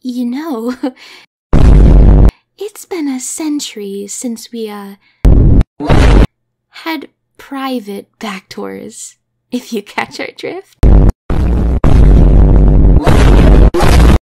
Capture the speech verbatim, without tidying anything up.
You know, it's been a century since we, uh, had private back tours, if you catch our drift.